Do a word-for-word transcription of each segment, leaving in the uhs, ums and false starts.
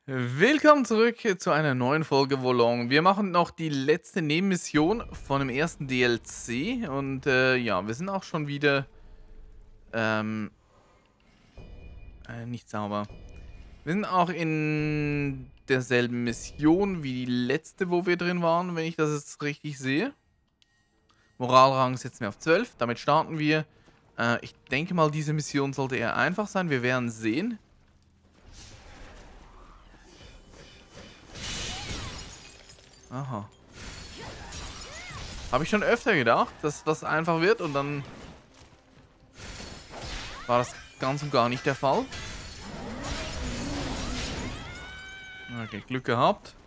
Willkommen zurück zu einer neuen Folge Wolong. Wir machen noch die letzte Nebenmission von dem ersten D L C und äh, ja, wir sind auch schon wieder ähm, äh, nicht sauber. Wir sind auch in derselben Mission wie die letzte, wo wir drin waren, wenn ich das jetzt richtig sehe. Moralrang setzen wir auf zwölf, damit starten wir. Äh, ich denke mal, diese Mission sollte eher einfach sein, wir werden sehen. Aha. Habe ich schon öfter gedacht, dass das einfach wird und dann war das ganz und gar nicht der Fall. Okay, Glück gehabt.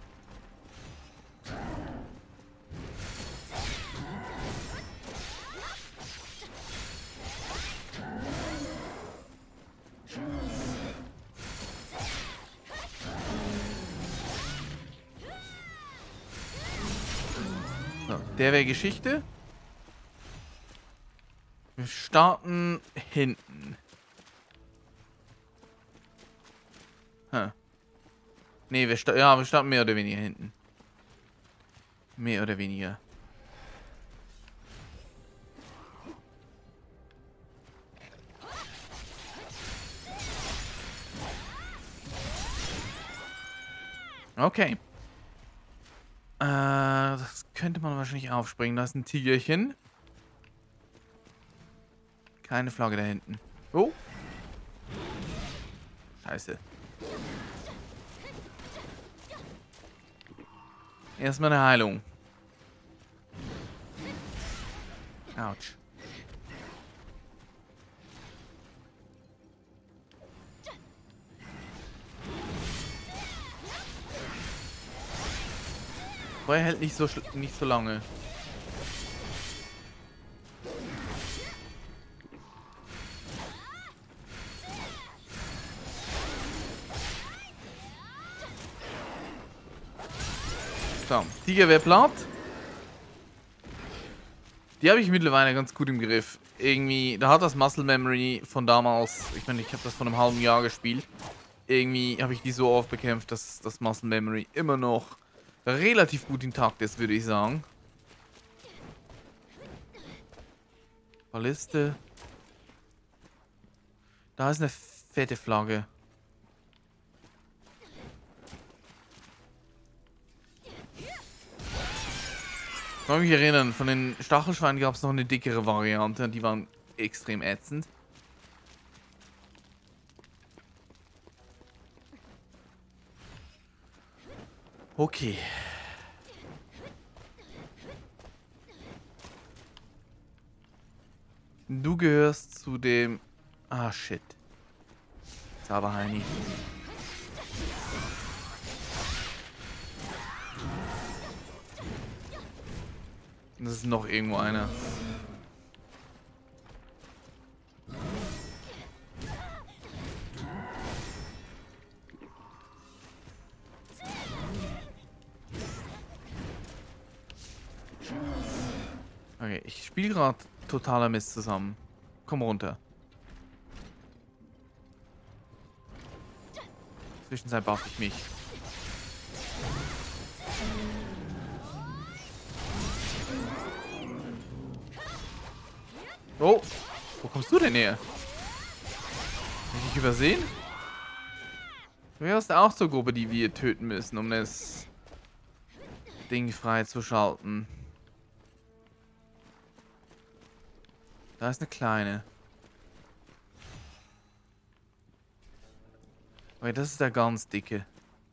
So, der wäre Geschichte. Wir starten hinten. Huh. Ne, wir, sta ja, wir starten mehr oder weniger hinten. Mehr oder weniger. Okay. Äh, das könnte man wahrscheinlich aufspringen. Da ist ein Tigerchen. Keine Flagge da hinten. Oh. Scheiße. Erstmal eine Heilung. Autsch. Feuer hält nicht so nicht so lange. So, Tiger wäre platt. Die habe ich mittlerweile ganz gut im Griff. Irgendwie, da hat das Muscle Memory von damals, ich meine, ich habe das vor einem halben Jahr gespielt. Irgendwie habe ich die so oft bekämpft, dass das Muscle Memory immer noch relativ gut intakt ist, würde ich sagen. Balliste. Da ist eine fette Flagge. Ich kann mich erinnern, von den Stachelschweinen gab es noch eine dickere Variante. Die waren extrem ätzend. Okay. Du gehörst zu dem... Ah, shit. Zauberheini. Das ist noch irgendwo einer. Okay, ich spiele gerade totaler Mist zusammen. Komm runter. Zwischenzeit buff ich mich. Oh, wo kommst du denn her? Hab ich dich übersehen? Du wärst auch zur Gruppe, die wir töten müssen, um das Ding freizuschalten. Da ist eine kleine. Okay, das ist der ganz dicke.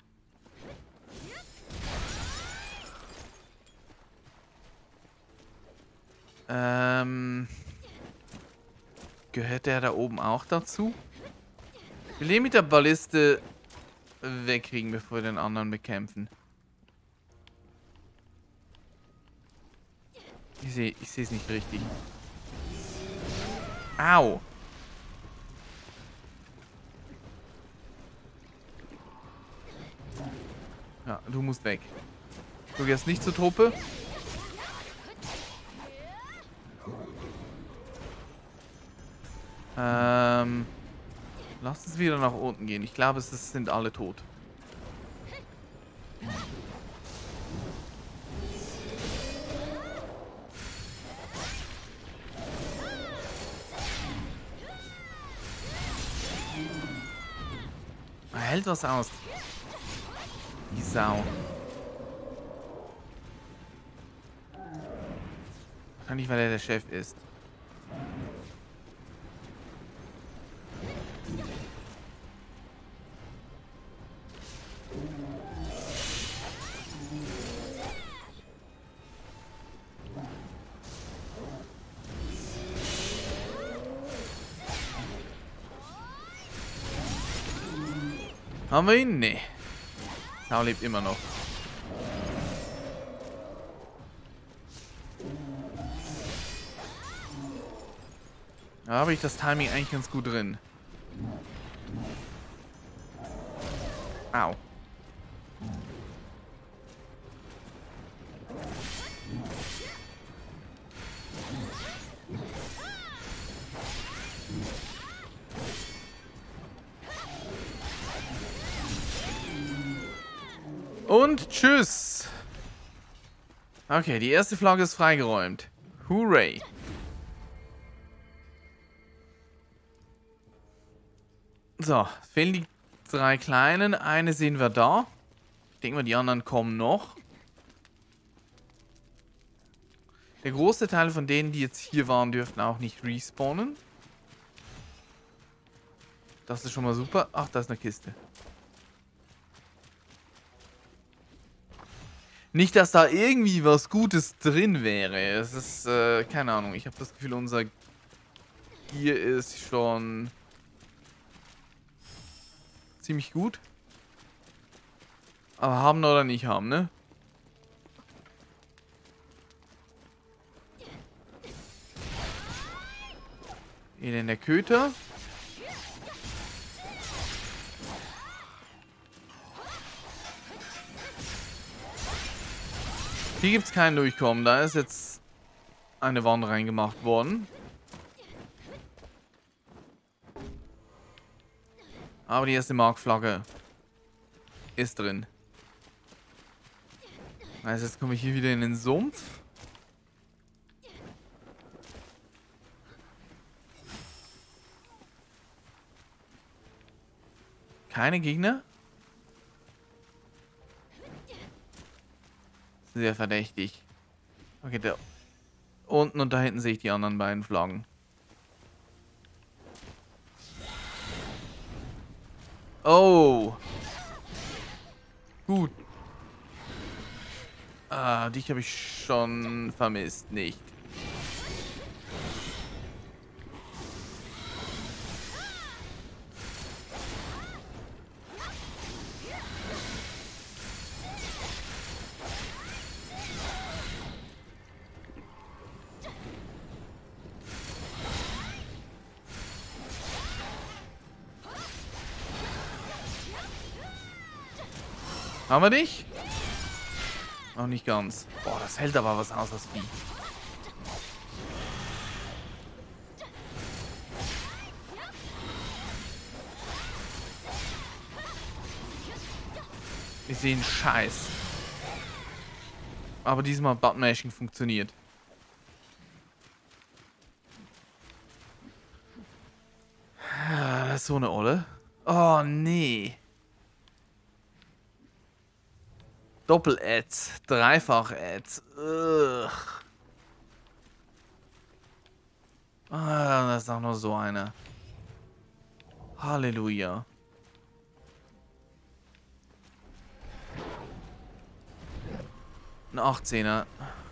Ähm... Gehört der da oben auch dazu? Wir will mit der Balliste wegkriegen, bevor wir den anderen bekämpfen. Ich sehe ich sehe es nicht richtig. Au! Ja, du musst weg. Du gehst nicht zur Truppe. Ähm, lass uns wieder nach unten gehen. Ich glaube, es sind alle tot. Er hält was aus. Die Sau. Wahrscheinlich, weil er der Chef ist. Haben wir ihn? Nee. Sau lebt immer noch. Da habe ich das Timing eigentlich ganz gut drin. Au. Und tschüss. Okay, die erste Flagge ist freigeräumt. Hooray. So, fehlen die drei Kleinen. Eine sehen wir da. Ich denke mal, die anderen kommen noch. Der große Teil von denen, die jetzt hier waren, dürften auch nicht respawnen. Das ist schon mal super. Ach, da ist eine Kiste. Nicht, dass da irgendwie was Gutes drin wäre. Es ist, äh, keine Ahnung. Ich habe das Gefühl, unser Gear ist schon ziemlich gut. Aber haben oder nicht haben, ne? Elender Köter. Hier gibt es kein Durchkommen. Da ist jetzt eine Wand reingemacht worden. Aber die erste Markflagge ist drin. Also jetzt komme ich hier wieder in den Sumpf. Keine Gegner? Sehr verdächtig. Okay, da unten und da hinten sehe ich die anderen beiden Flaggen. Oh. Gut. Ah, dich habe ich schon vermisst, nicht? Haben wir dich? Noch nicht ganz. Boah, das hält aber was aus, das Vieh. Ich sehe einen Scheiß. Aber diesmal Button-Mashing funktioniert. Das ist so eine Olle. Oh, nee. Doppel-Ads, Dreifach-Ads. Ah, das ist auch nur so eine. Halleluja. Ein achtzehner.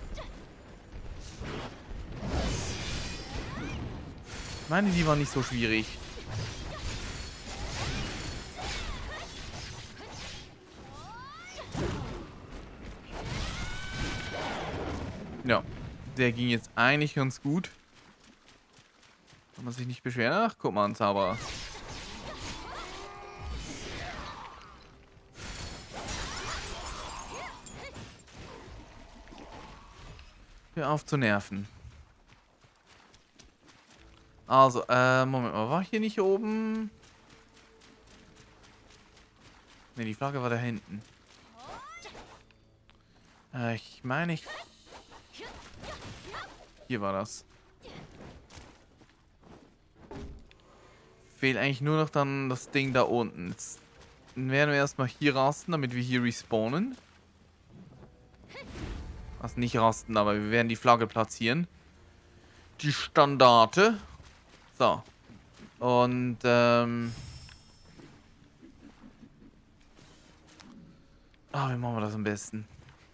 Ich meine, die war nicht so schwierig. Ja, der ging jetzt eigentlich ganz gut. Kann man sich nicht beschweren. Ach, guck mal, ein Zauberer. Hör auf zu nerven. Also, äh, Moment mal, war ich hier nicht oben? Ne, die Flagge war da hinten. Äh, ich meine, ich... Hier war das. Fehlt eigentlich nur noch dann das Ding da unten. Jetzt werden wir erstmal hier rasten, damit wir hier respawnen. Also nicht rasten, aber wir werden die Flagge platzieren. Die Standarte. So. Und, ähm... Ah, wie machen wir das am besten?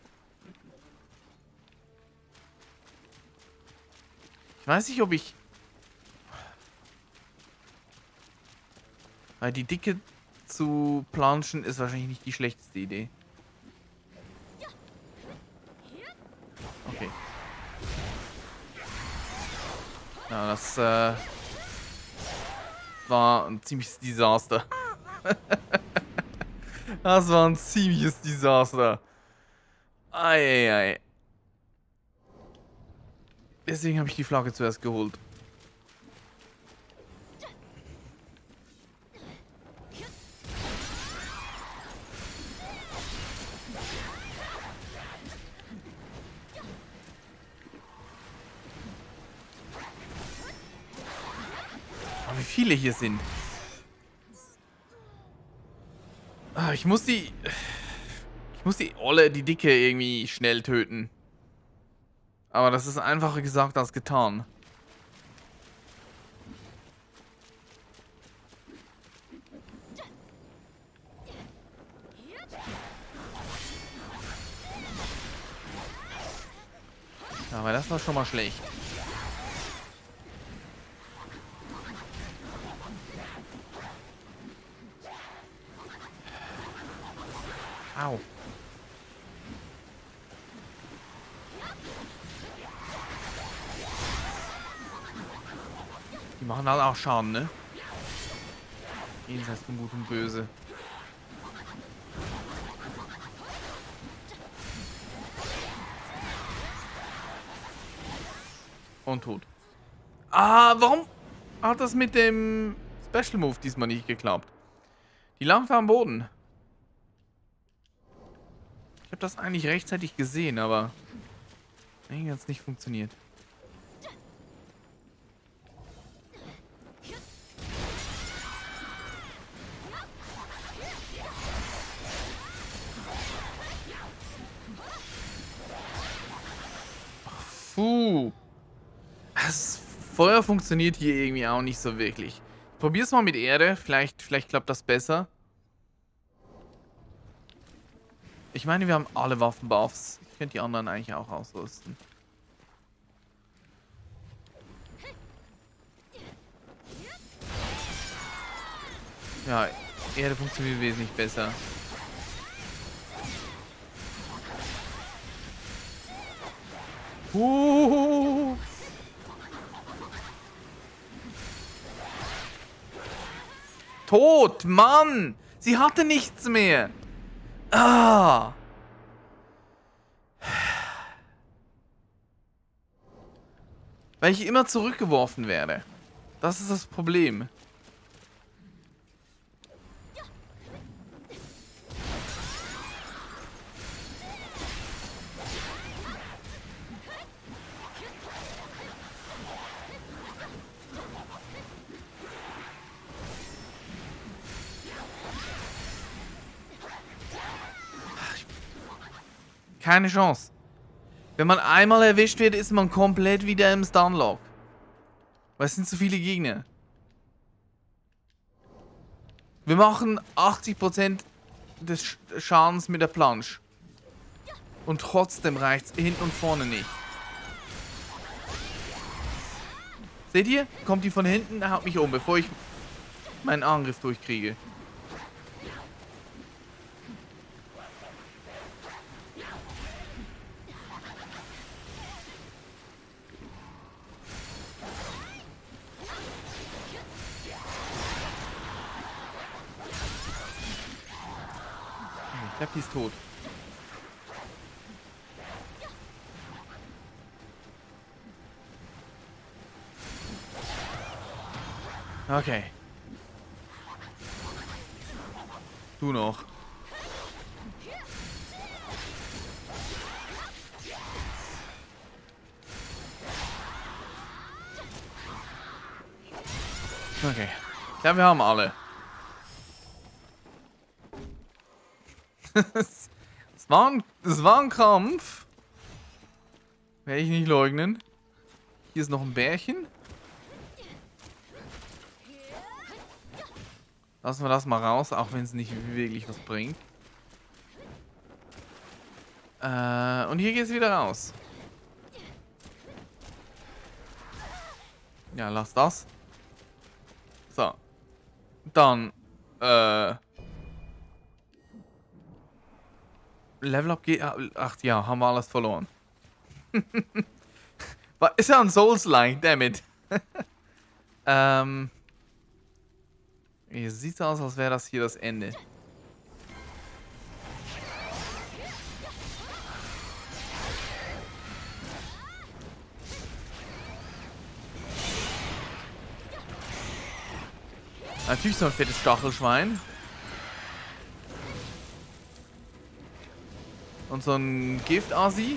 Ich weiß nicht, ob ich... Weil die Dicke zu planschen ist wahrscheinlich nicht die schlechteste Idee. Okay. Ja, das äh, war ein ziemliches Desaster. Das war ein ziemliches Desaster. Eieiei. Deswegen habe ich die Flagge zuerst geholt. Oh, wie viele hier sind. Ah, ich muss die... Ich muss die Olle, die Dicke irgendwie schnell töten. Aber das ist einfacher gesagt als getan. Aber das war schon mal schlecht. Au. Die machen halt auch Schaden, ne? Jenseits von Gut und Böse. Und tot. Ah, warum hat das mit dem Special Move diesmal nicht geklappt? Die lag da am Boden. Ich habe das eigentlich rechtzeitig gesehen, aber irgendwie hat es nicht funktioniert. Puh. Das Feuer funktioniert hier irgendwie auch nicht so wirklich. Probier's mal mit Erde. Vielleicht, vielleicht klappt das besser. Ich meine, wir haben alle Waffen-Buffs. Ich könnte die anderen eigentlich auch ausrüsten. Ja, Erde funktioniert wesentlich besser. Uh. Tot, Mann! Sie hatte nichts mehr. Ah. Weil ich immer zurückgeworfen werde. Das ist das Problem. Keine Chance. Wenn man einmal erwischt wird, ist man komplett wieder im Stunlock. Weil es sind zu viele Gegner. Wir machen achtzig Prozent des Schadens mit der Planche. Und trotzdem reicht's hinten und vorne nicht. Seht ihr? Kommt die von hinten, haut mich um, bevor ich meinen Angriff durchkriege. Ich glaube, die ist tot. Okay. Du noch. Okay. Ja, wir haben alle. Es war ein, es war ein Kampf. Werde ich nicht leugnen. Hier ist noch ein Bärchen. Lassen wir das mal raus, auch wenn es nicht wirklich was bringt. Äh, und hier geht es wieder raus. Ja, lass das. So. Dann, äh... Level Up geht... Ach ja, haben wir alles verloren. Ist ja ein Souls-like, dammit. ähm... Hier sieht es aus, als wäre das hier das Ende. Natürlich so ein fettes Stachelschwein. Und so ein Gift-Asi.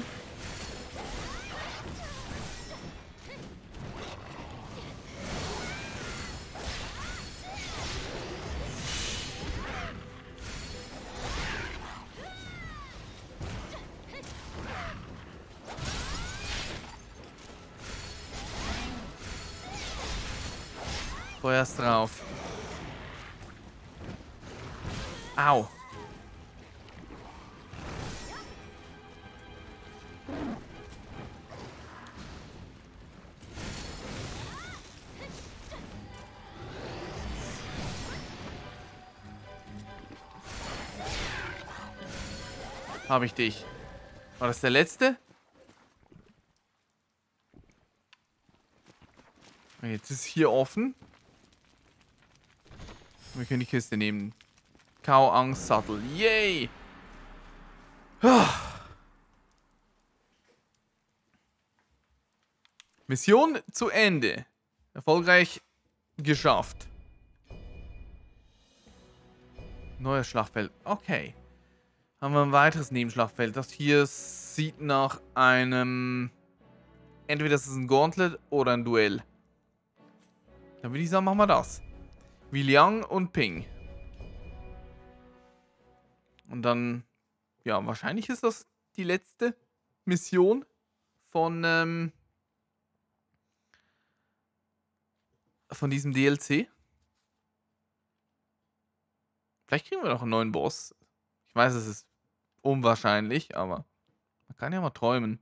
Feuer's drauf. Au. Habe ich dich. War das der letzte? Jetzt ist hier offen. Wir können die Kiste nehmen. Kau Angst Sattel. Yay! Mission zu Ende. Erfolgreich geschafft. Neues Schlachtfeld. Okay. Haben wir ein weiteres Nebenschlachtfeld. Das hier sieht nach einem... Entweder das ist ein Gauntlet oder ein Duell. Dann würde ich sagen, machen wir das. Wie Liang und Ping. Und dann... Ja, wahrscheinlich ist das die letzte Mission von... Ähm, von diesem D L C. Vielleicht kriegen wir noch einen neuen Boss. Ich weiß, es ist unwahrscheinlich, aber man kann ja mal träumen.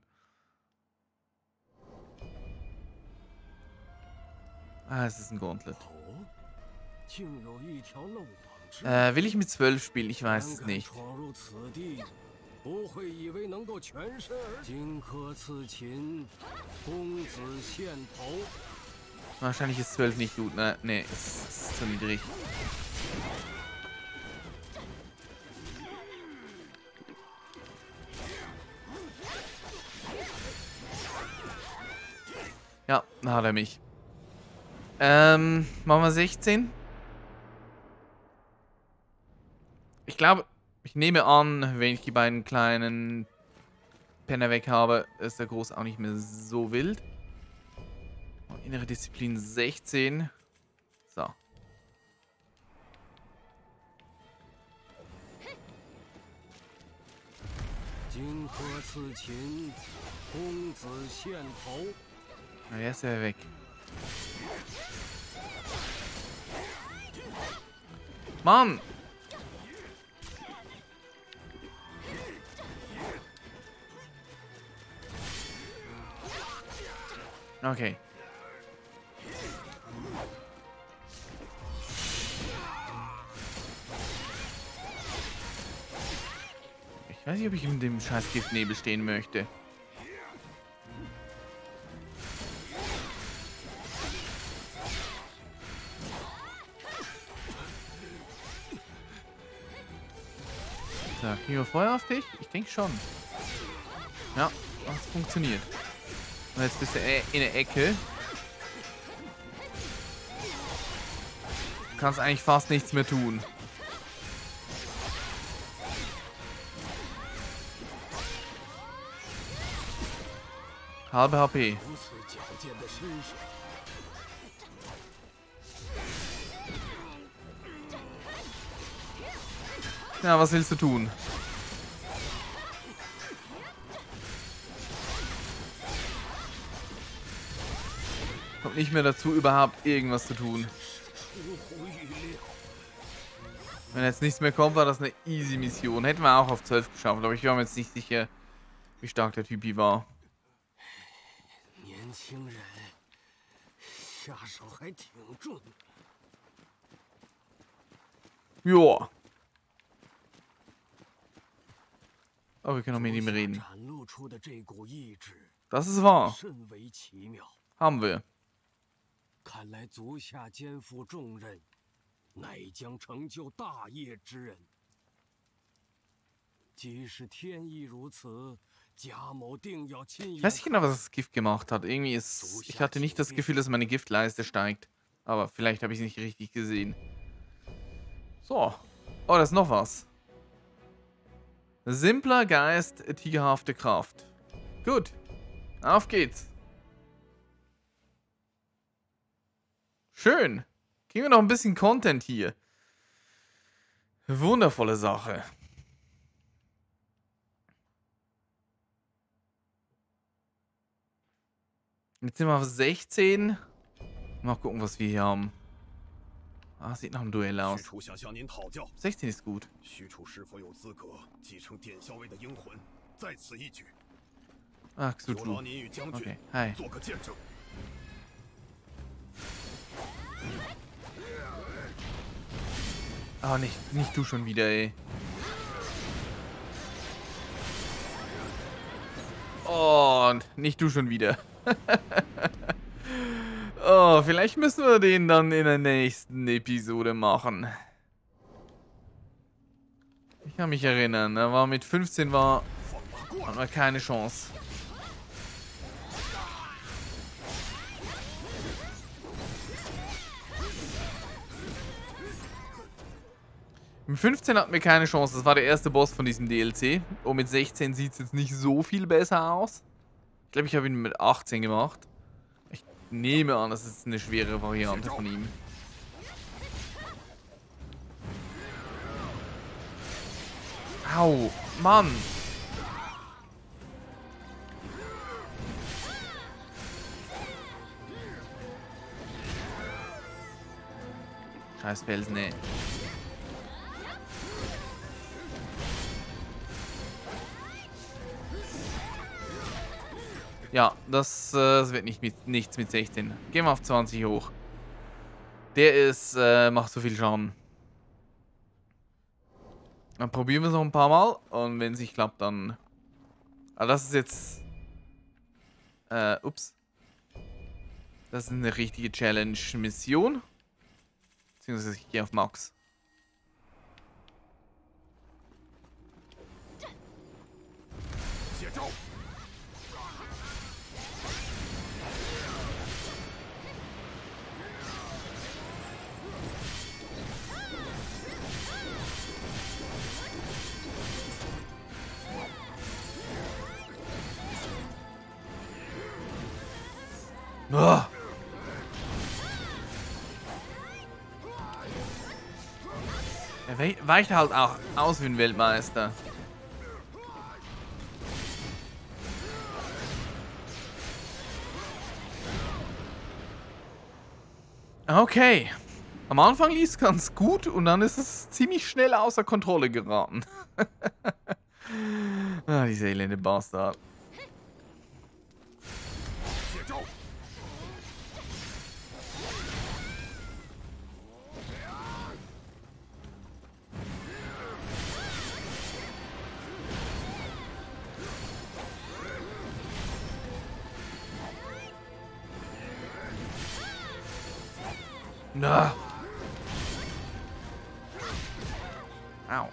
Ah, es ist ein Gauntlet. Äh, will ich mit zwölf spielen? Ich weiß es nicht. Wahrscheinlich ist zwölf nicht gut, ne? Ne, es ist zu niedrig. Ja, da hat er mich. Ähm, machen wir sechzehn. Ich glaube, ich nehme an, wenn ich die beiden kleinen Penner weg habe, ist der Groß auch nicht mehr so wild. Und innere Disziplin sechzehn. So. Na, er ist ja weg. Mann! Okay. Ich weiß nicht, ob ich in dem scheiß Giftnebel stehen möchte. So, kriegen wir Feuer auf dich? Ich denke schon. Ja, das funktioniert. Und jetzt bist du in der Ecke. Du kannst eigentlich fast nichts mehr tun. Halbe H P. Ja, was willst du tun? Kommt nicht mehr dazu, überhaupt irgendwas zu tun. Wenn jetzt nichts mehr kommt, war das eine easy Mission. Hätten wir auch auf zwölf geschafft, aber ich war mir jetzt nicht sicher, wie stark der Typi war. Joa. Aber wir können auch mit ihm reden. Das ist wahr. Haben wir. Ich weiß nicht genau, was das Gift gemacht hat. Irgendwie ist. Ich hatte nicht das Gefühl, dass meine Giftleiste steigt. Aber vielleicht habe ich es nicht richtig gesehen. So. Oh, da ist noch was. Simpler Geist, tigerhafte Kraft. Gut. Auf geht's. Schön. Kriegen wir noch ein bisschen Content hier. Wundervolle Sache. Jetzt sind wir auf sechzehn. Mal gucken, was wir hier haben. Ah, sieht nach einem Duell aus. sechzehn ist gut. Ah, Xuchu. Okay, hi. Oh, nicht, nicht du schon wieder, ey. Und nicht du schon wieder. Oh, vielleicht müssen wir den dann in der nächsten Episode machen. Ich kann mich erinnern, er war mit fünfzehn war, hatten wir keine Chance. Mit fünfzehn hatten wir keine Chance, das war der erste Boss von diesem D L C. Und mit sechzehn sieht es jetzt nicht so viel besser aus. Ich glaube, ich habe ihn mit achtzehn gemacht. Ich nehme an, das ist eine schwere Variante von ihm. Au, Mann. Scheiß Felsen, ey. Ja, das, äh, das wird nicht mit, nichts mit sechzehn. Gehen wir auf zwanzig hoch. Der ist, äh, macht so viel Schaden. Dann probieren wir es noch ein paar Mal. Und wenn es nicht klappt, dann... Ah, das ist jetzt... Äh, ups. Das ist eine richtige Challenge-Mission. Beziehungsweise ich gehe auf Max. Oh. Er weicht halt auch aus wie ein Weltmeister. Okay. Am Anfang lief es ganz gut und dann ist es ziemlich schnell außer Kontrolle geraten. Ah, dieser elende Bastard. Na. Au.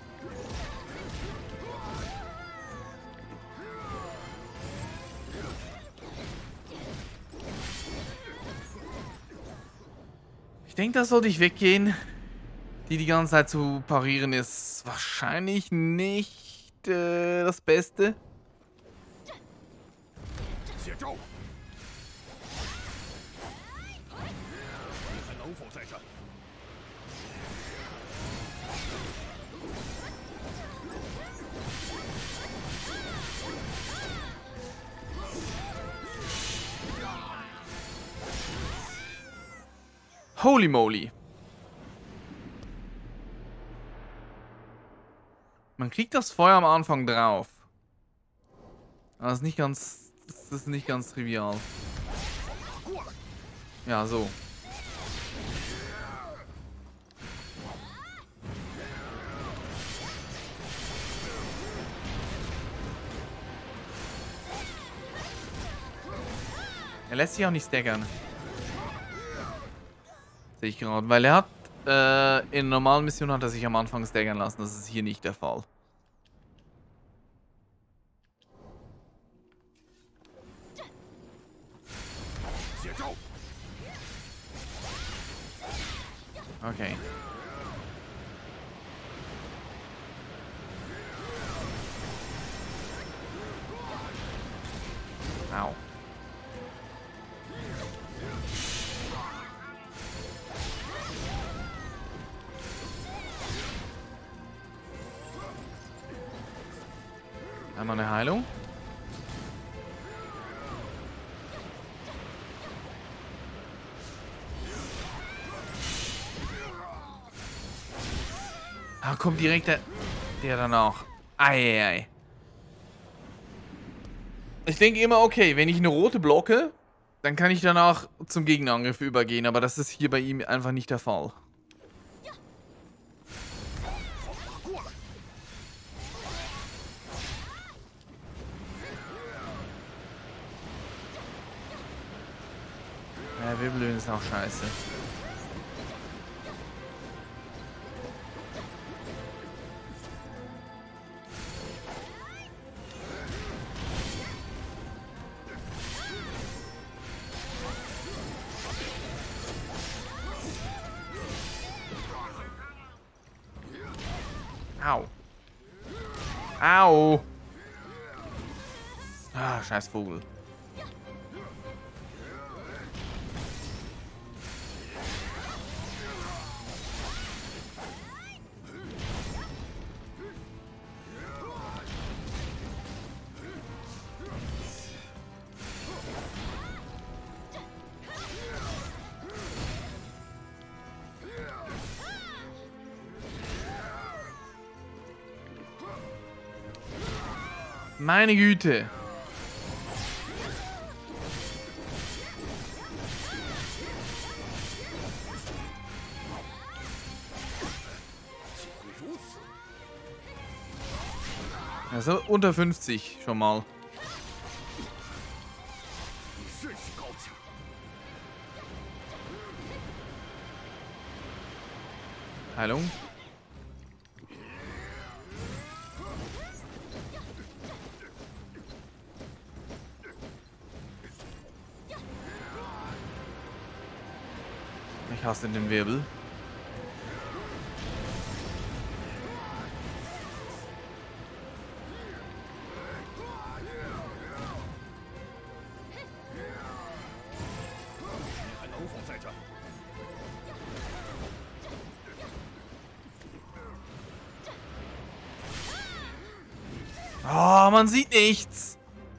Ich denke, das sollte ich weggehen. Die die ganze Zeit zu parieren ist wahrscheinlich nicht äh, das Beste. Holy moly. Man kriegt das Feuer am Anfang drauf. Aber das ist nicht ganz... Das ist nicht ganz trivial. Ja, so. Er lässt sich auch nicht staggern. Sehe ich gerade. Weil er hat, äh, in normalen Missionen hat er sich am Anfang staggern lassen. Das ist hier nicht der Fall. Okay. Au. Einmal eine Heilung. Ah, kommt direkt der, der dann auch. Eieiei. Ich denke immer, okay, wenn ich eine rote blocke, dann kann ich danach zum Gegenangriff übergehen. Aber das ist hier bei ihm einfach nicht der Fall. Ja, Wirbelöhnen ist auch scheiße. Au. Au. Ah, scheiß Vogel. Meine Güte. Also unter fünfzig schon mal. Heilung. Ich hasse den Wirbel. Oh, man sieht nichts.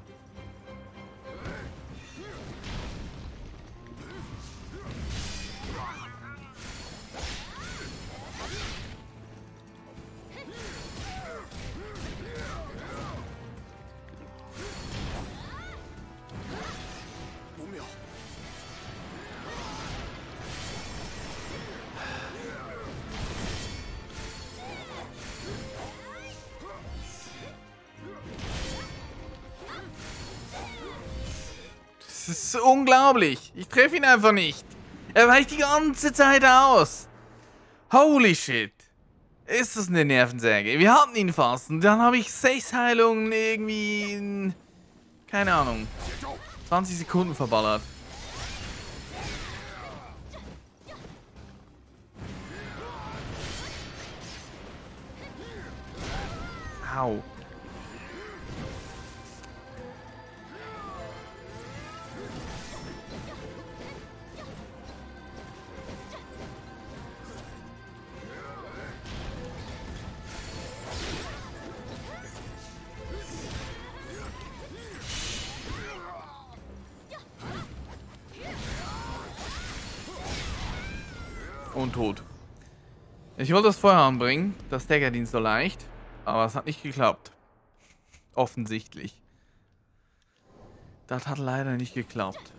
Das ist unglaublich. Ich treffe ihn einfach nicht. Er weicht die ganze Zeit aus. Holy shit. Ist das eine Nervensäge? Wir hatten ihn fast. Und dann habe ich sechs Heilungen irgendwie in, keine Ahnung, zwanzig Sekunden verballert. Au. Und tot. Ich wollte das Feuer anbringen. Das staggert ihn so leicht. Aber es hat nicht geklappt. Offensichtlich. Das hat leider nicht geklappt.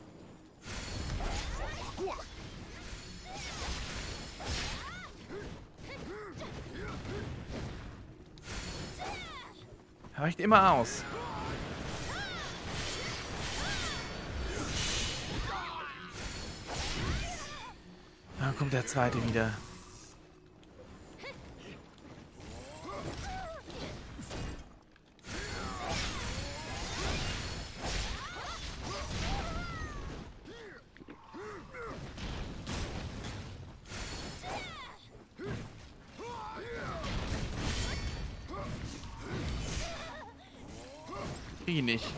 Reicht immer aus. Da kommt der zweite wieder. Krieg ihn nicht.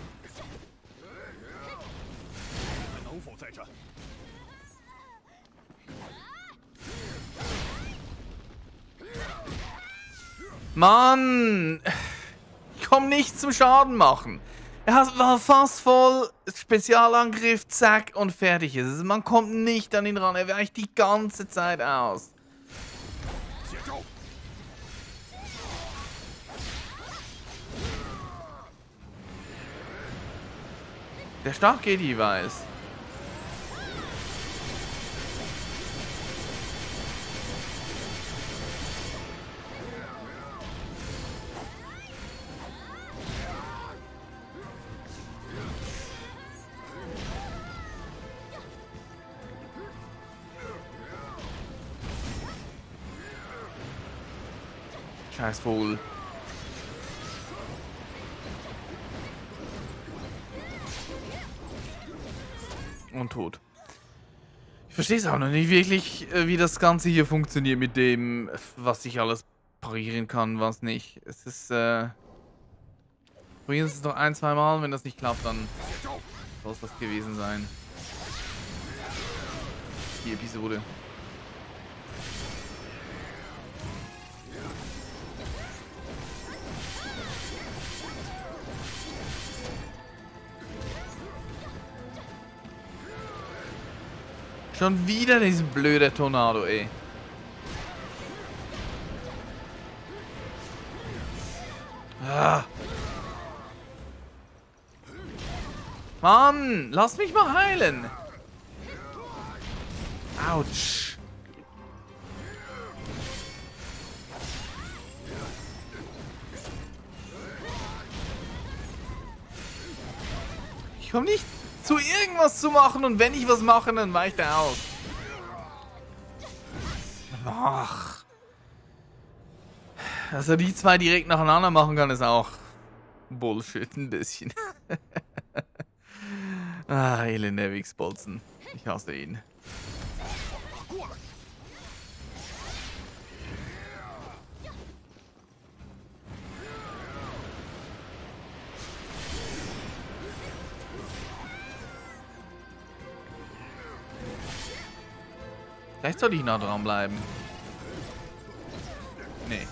Mann! Ich komm nicht zum Schaden machen. Er war fast voll. Spezialangriff, zack und fertig ist es. Man kommt nicht an ihn ran. Er weicht die ganze Zeit aus. Der stark geht jeweils. Scheiß Vogel. Und tot. Ich verstehe es auch noch nicht wirklich, wie das Ganze hier funktioniert mit dem, was ich alles parieren kann, was nicht. Es ist, äh... probieren Sie es noch ein, zwei Mal. Wenn das nicht klappt, dann soll es das gewesen sein. Die Episode. Schon wieder diesen blöden Tornado, ey. Ah. Mann, lass mich mal heilen. Autsch. Ich komm nicht zu irgendwas zu machen und wenn ich was mache, dann weicht er aus. Ach. Dass er die zwei direkt nacheinander machen kann, ist auch Bullshit ein bisschen. Ah, elender Wichsbolzen. Ich hasse ihn. Vielleicht soll ich nah dran bleiben. Nee.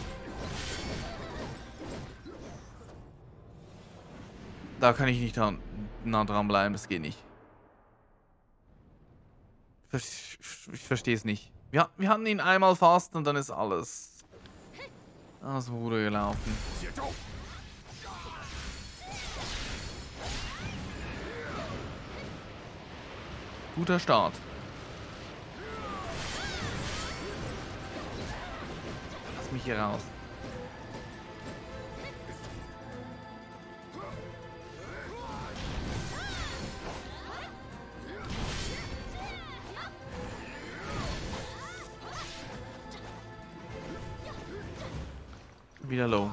Da kann ich nicht dran, nah dran bleiben, das geht nicht. Ich, ich verstehe es nicht. Wir, wir hatten ihn einmal fast und dann ist alles aus dem Ruder gelaufen. Guter Start. Lass mich hier raus. Wieder low.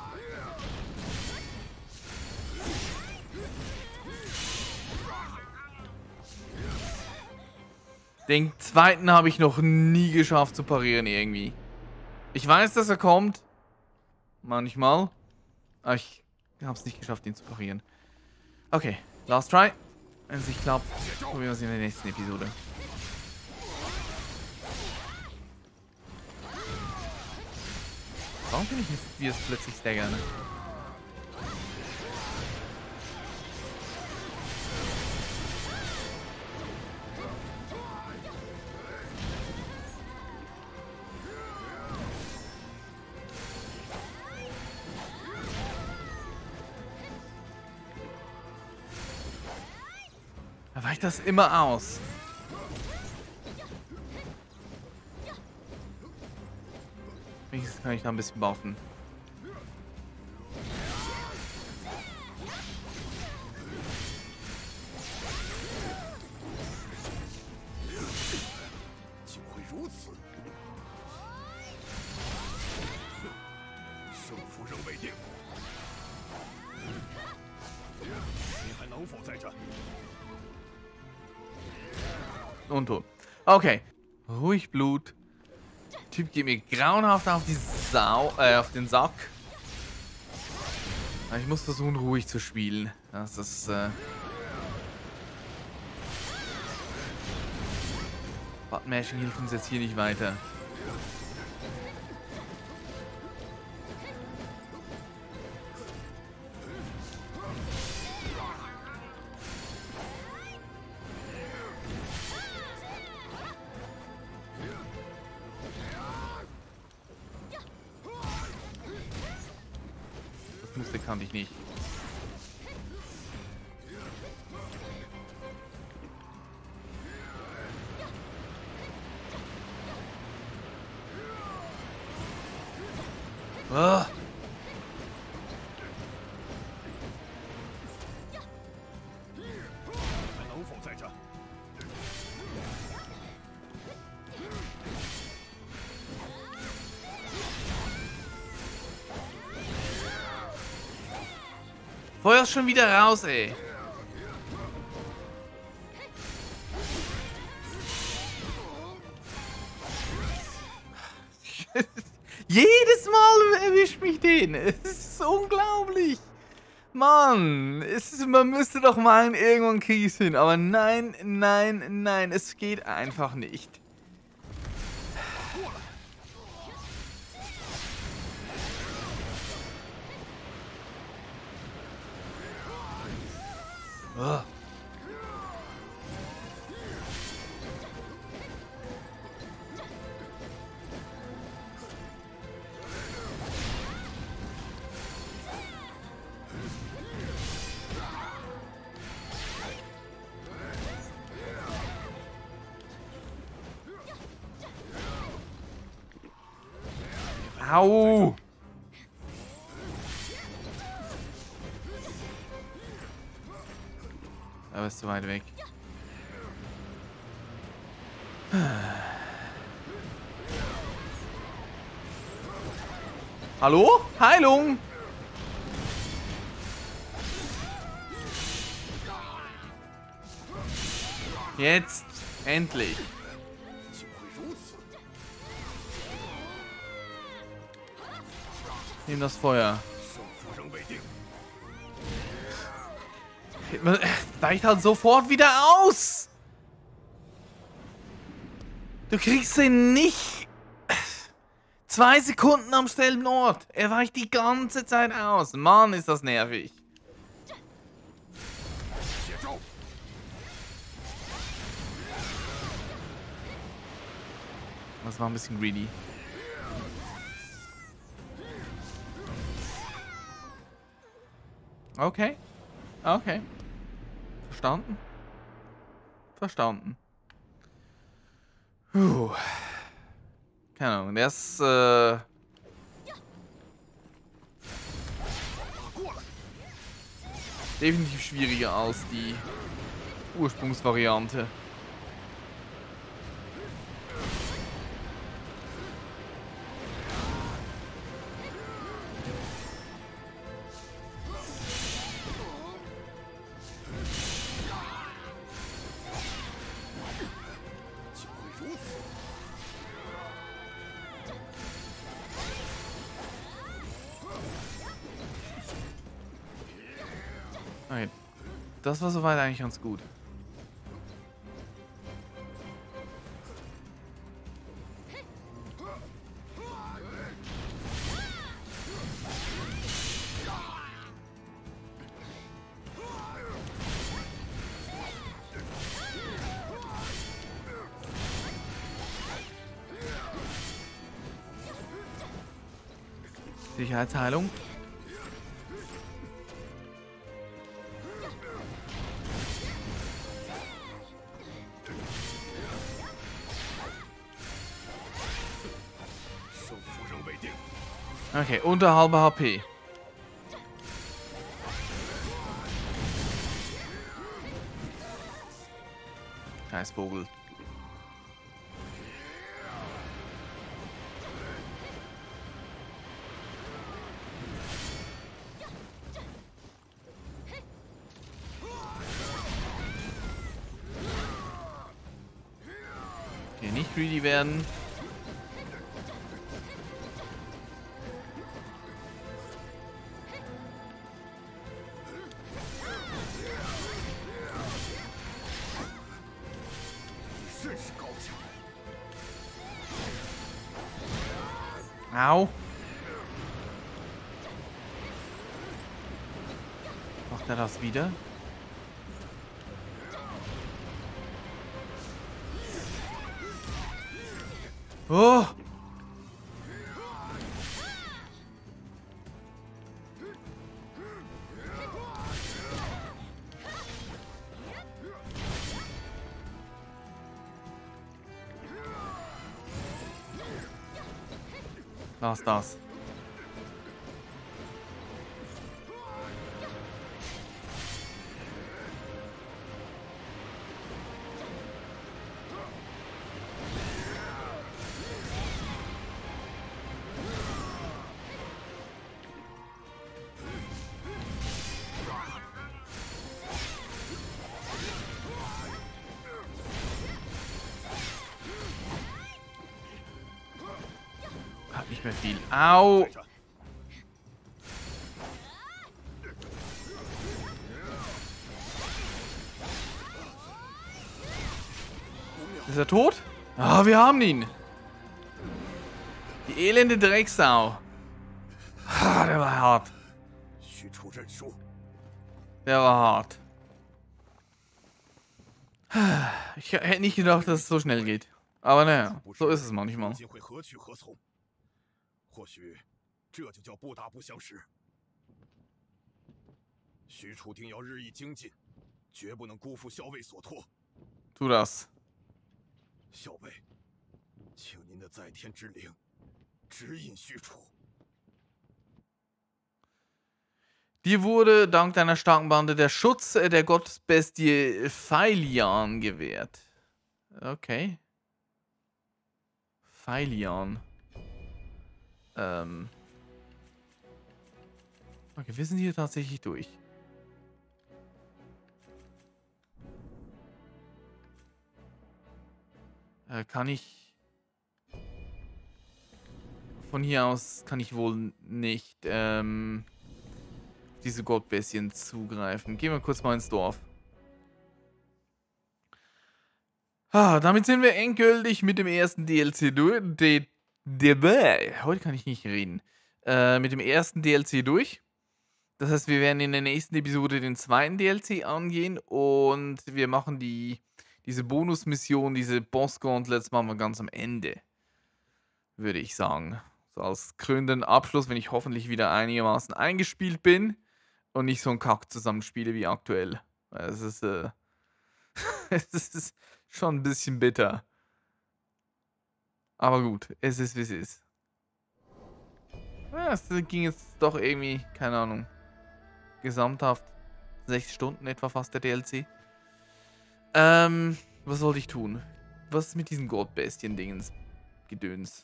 Den zweiten habe ich noch nie geschafft zu parieren irgendwie. Ich weiß, dass er kommt. Manchmal. Aber ich habe es nicht geschafft, ihn zu parieren. Okay, last try. Wenn es nicht klappt, probieren wir es in der nächsten Episode. Warum bin ich nicht, wie es plötzlich staggern? Da weicht das immer aus. Wenigstens kann ich da ein bisschen buffen. Und tot. Okay. Ruhig Blut. Typ geht mir grauenhaft auf die Sau, äh, auf den Sack. Aber ich muss versuchen, ruhig zu spielen. Das ist, äh... Button-Mashing hilft uns jetzt hier nicht weiter. Muster kannte ich nicht. Oh. Feuer schon wieder raus, ey. Jedes Mal erwischt mich den. Es ist unglaublich. Mann, es ist, man müsste doch meinen, irgendwann kriege ich es hin. Aber nein, nein, nein, es geht einfach nicht. Oh. Au! Aber ist zu weit weg. Hallo? Heilung! Jetzt! Endlich! Nimm das Feuer. Man weicht halt sofort wieder aus! Du kriegst ihn nicht zwei Sekunden am selben Ort. Er weicht die ganze Zeit aus. Mann, ist das nervig. Das war ein bisschen greedy. Okay. Okay. Verstanden? Verstanden. Puh. Keine Ahnung, der ist, äh... definitiv schwieriger als die Ursprungsvariante. Okay. Das war soweit eigentlich ganz gut. Sicherheitsheilung. Okay, unter halber H P. Scheiß Vogel. Okay, nicht greedy werden. Au. Macht er das wieder? Oh! Was das? Hat nicht mehr viel. Au! Ist er tot? Ah, wir haben ihn. Die elende Drecksau. Ah, der war hart. Der war hart. Ich hätte nicht gedacht, dass es so schnell geht. Aber naja, so ist es manchmal. Tu das. Dir wurde dank deiner starken Bande der Schutz äh, der Gottesbestie Phylian gewährt. Okay. Phylian. Ähm. Okay, wir sind hier tatsächlich durch. Äh, kann ich... Von hier aus kann ich wohl nicht, ähm... diese Gottbestien zugreifen. Gehen wir kurz mal ins Dorf. Ah, damit sind wir endgültig mit dem ersten D L C durch. De, de, heute kann ich nicht reden. Äh, mit dem ersten D L C durch. Das heißt, wir werden in der nächsten Episode den zweiten D L C angehen und wir machen die diese Bonusmission, diese Boss-Gauntlets machen wir ganz am Ende. Würde ich sagen. So als krönenden Abschluss, wenn ich hoffentlich wieder einigermaßen eingespielt bin. Und nicht so ein Kack zusammenspiele wie aktuell. Es ist, äh, es ist schon ein bisschen bitter. Aber gut, es ist wie es ist. Ja, es ging jetzt doch irgendwie, keine Ahnung, gesamthaft sechs Stunden etwa fast der D L C. Ähm, was sollte ich tun? Was ist mit diesen Gottbestien-Dingens? Gedöns.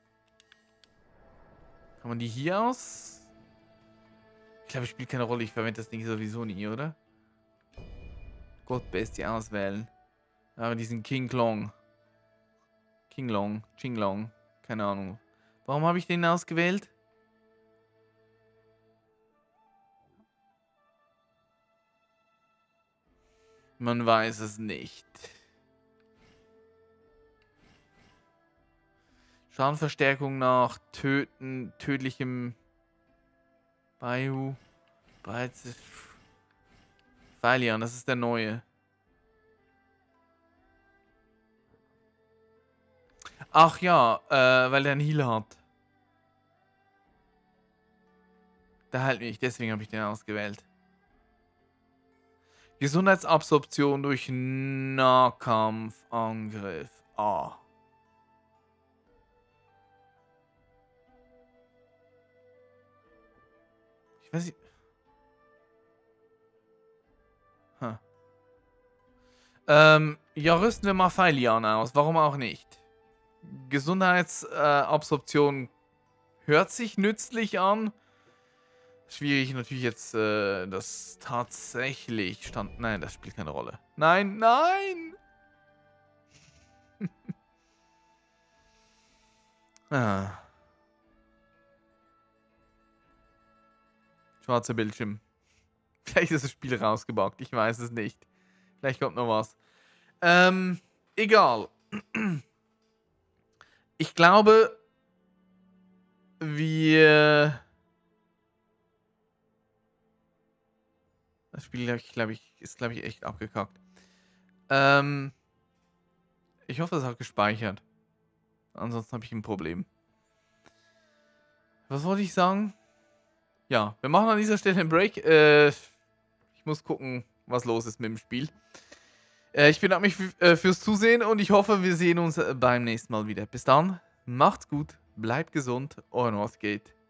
Kann man die hier aus... Ich glaube, es spielt keine Rolle. Ich verwende das Ding sowieso nie, oder? Gottbestie auswählen. Aber diesen King Long. King Long. Ching Long. Keine Ahnung. Warum habe ich den ausgewählt? Man weiß es nicht. Schadenverstärkung nach Töten, tödlichem Bayou. Phylian, das ist der neue. Ach ja, äh, weil er einen Heal hat. Der heilt mich, deswegen habe ich den ausgewählt. Gesundheitsabsorption durch Nahkampfangriff. Ah. Weiß ich. Huh. Ähm, ja, rüsten wir mal Phylian aus. Warum auch nicht? Gesundheitsabsorption äh, hört sich nützlich an. Schwierig natürlich jetzt, äh, das tatsächlich stand. Nein, das spielt keine Rolle. Nein, nein! ah. Schwarzer Bildschirm. Vielleicht ist das Spiel rausgebuggt. Ich weiß es nicht. Vielleicht kommt noch was. Ähm, egal. Ich glaube, wir... Das Spiel, glaube ich, glaub ich, ist, glaube ich, echt abgekackt. Ähm, ich hoffe, es hat gespeichert. Ansonsten habe ich ein Problem. Was wollte ich sagen? Ja, wir machen an dieser Stelle einen Break. Äh, ich muss gucken, was los ist mit dem Spiel. Äh, ich bedanke mich äh, fürs Zusehen und ich hoffe, wir sehen uns beim nächsten Mal wieder. Bis dann, macht's gut, bleibt gesund, euer Northgate.